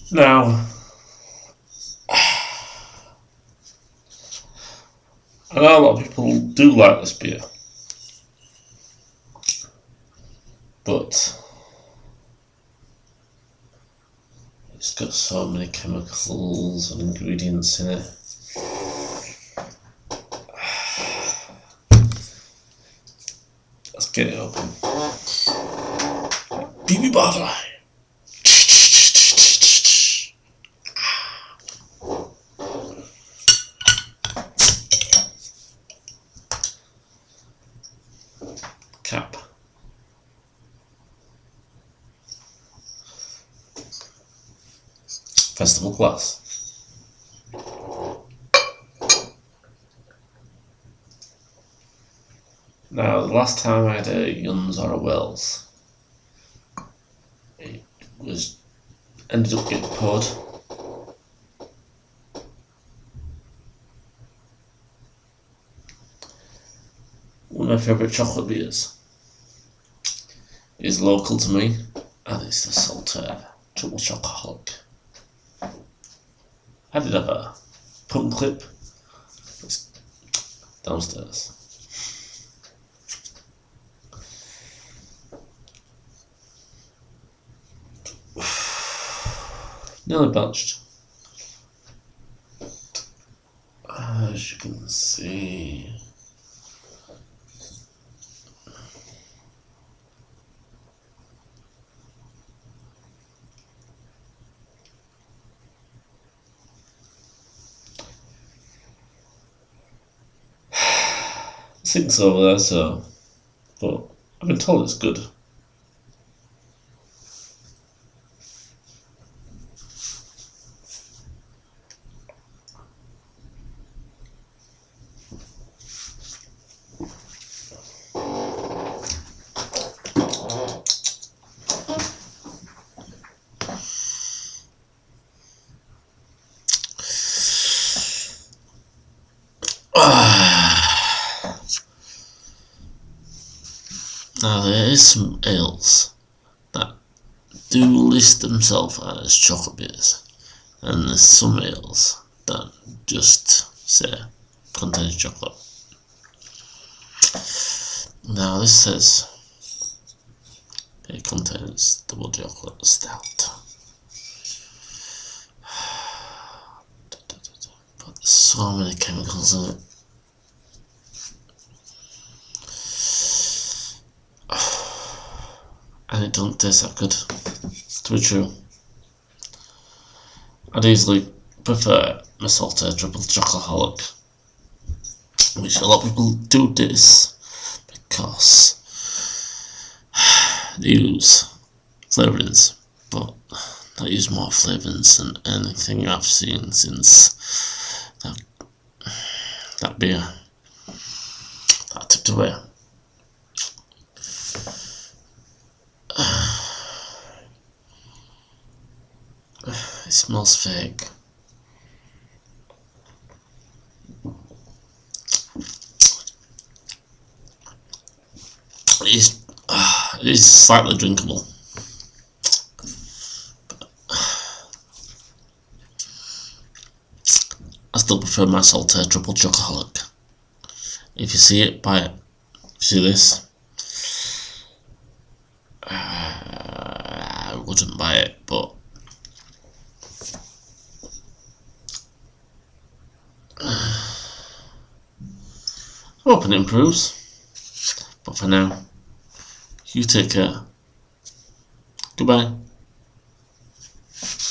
Now, I know a lot of people do like this beer, but it's got so many chemicals and ingredients in it. Let's get it open. BB bottle. Cap. Festival glass. Now, the last time I had a Yuns or a Wells, it ended up getting poured. One of my favourite chocolate beers is local to me, and it's the Stout Triple Chocoholic. I did have a pump clip. It's downstairs. Nearly batched. As you can see. Sink's over there, so, but I've been told it's good. Now there is some ales that do list themselves as chocolate beers, and there's some ales that just say contains chocolate. Now this says it contains double chocolate stout, but there's so many chemicals in it. And it doesn't taste that good, to be true. I'd easily prefer my Salted Triple Chocoholic, which a lot of people do diss because they use flavourings, but they use more flavourings than anything I've seen since that beer that I tipped away. It smells fake. It is slightly drinkable. But I still prefer my Salted Triple Chocoholic. If you see it, buy it. If you see this, I wouldn't buy it, but I hope it improves. But for now, you take care. Goodbye.